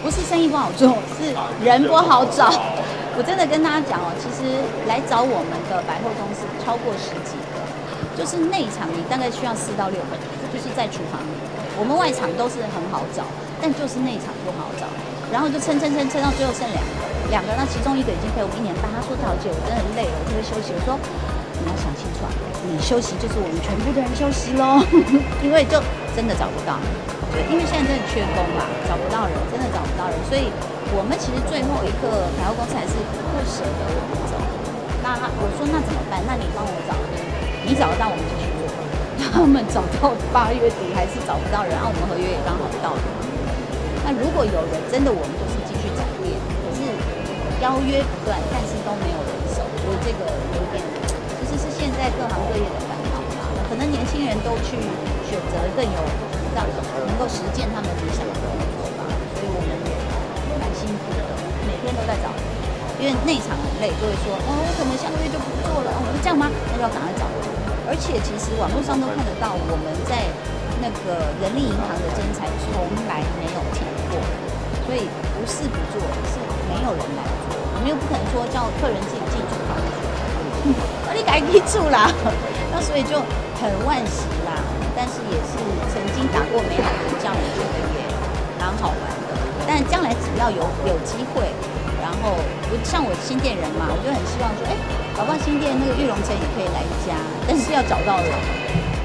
不是生意不好做，是人不好找。我真的跟大家讲哦，其实来找我们的百货公司超过10几个，就是内场你大概需要4到6个人，就是在厨房里。我们外场都是很好找，但就是内场不好找。然后就撑到最后剩2个，那其中1个已经陪我1年半。他说：“陶姐，我真的很累了，我可不可以休息？”我说：“你要想清楚啊，你休息就是我们全部的人休息喽，因为就真的找不到。对，因为现在真的缺工嘛，找不到人，真的找不到人，所以我们其实最后一刻百货公司还是不舍得我们走。那我说那怎么办？那你帮我找，你找得到我们就去做。他们找到8月底还是找不到人，然后我们合约也刚好到了。那如果有人，真的我们就是继续展店，可是邀约不断，但是都没有人手，我觉得这个有点，其实是现在各行各业的烦恼吧。可能年轻人都去选择更有让能够实践他们理想的工作吧，所以我们也蛮辛苦的，每天都在找人，因为内场很累，就会说哦，我可能下个月就不做了，我说这样吗？那就要赶快找人。而且其实网络上都看得到，我们在那个人力银行的兼差从来没有停过，所以不是不做，是没有人来做。我们又不可能说叫客人自己进厨房去，你赶紧住啦。那所以就很惋惜啦，但是也是曾经打过美好的仗，我觉得也蛮好玩的。但将来只要有机会，然后像我新店人嘛，我就很希望说，搞不好新店那个玉龙城也可以来一家，但是要找到人。